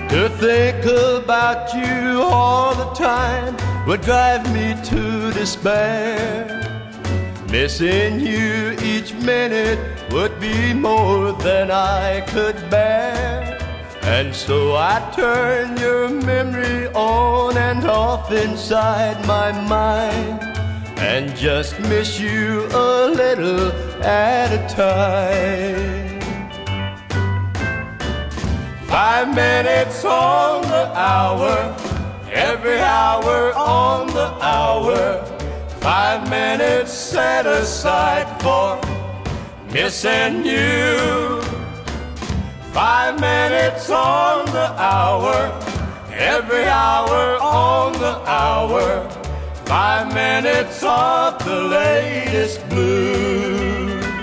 To think about you all the time would drive me to despair. Missing you each minute would be more than I could bear. And so I turn your memory on and off inside my mind, and just miss you a little at a time. 5 minutes on the hour, every hour on the hour. 5 minutes set aside for missing you. 5 minutes on the hour, every hour on the hour. 5 minutes of the latest blues.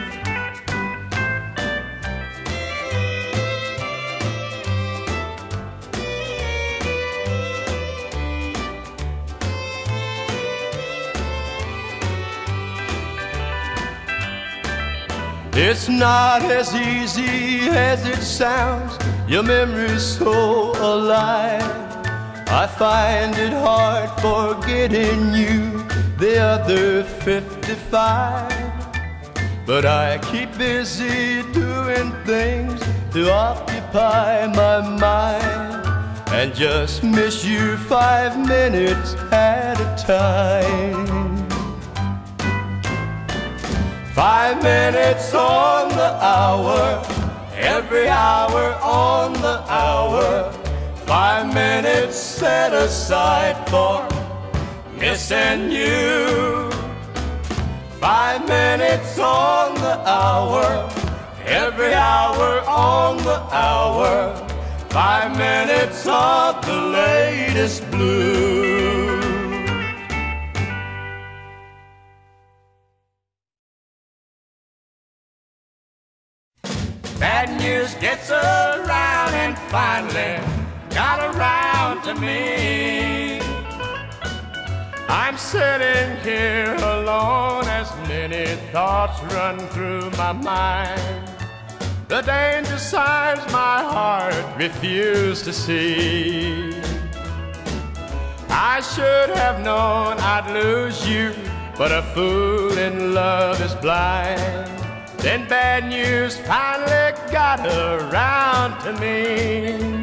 It's not as easy as it sounds, your memory's so alive. I find it hard forgetting you, the other 55. But I keep busy doing things to occupy my mind, and just miss you 5 minutes at a time. 5 minutes on the hour, every hour on the hour. 5 minutes set aside for missing you. 5 minutes on the hour, every hour on the hour. 5 minutes of the latest blues. Bad news gets around and finally got around to me. I'm sitting here alone as many thoughts run through my mind. The danger signs my heart refused to see. I should have known I'd lose you, but a fool in love is blind. Then bad news finally got around to me.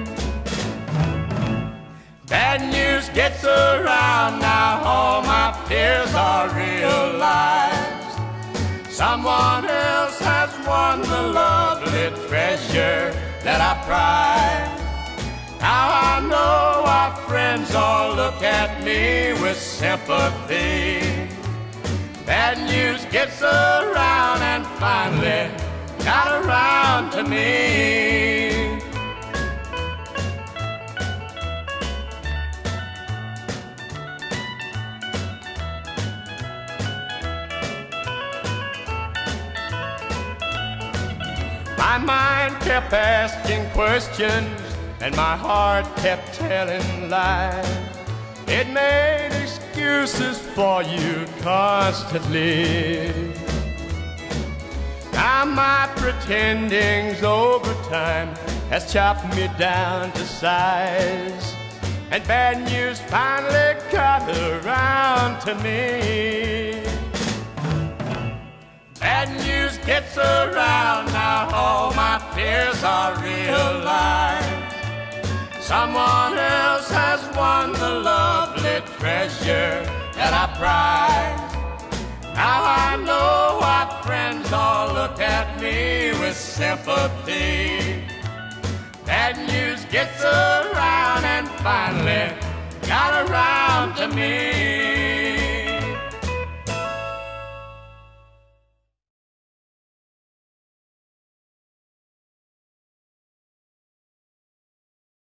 Bad news gets around now, all my fears are realized. Someone else has won the lovely treasure that I prize. Now I know our friends all look at me with sympathy. Bad news gets around and finally got around to me. My mind kept asking questions and my heart kept telling lies. It made excuses for you constantly. Now my pretending's over time has chopped me down to size, and bad news finally got around to me. Bad news gets around now, all my fears are realized. Someone else has won the lovely treasure that I prize. Now I know our friends all look at me with sympathy. Bad news gets around and finally got around to me.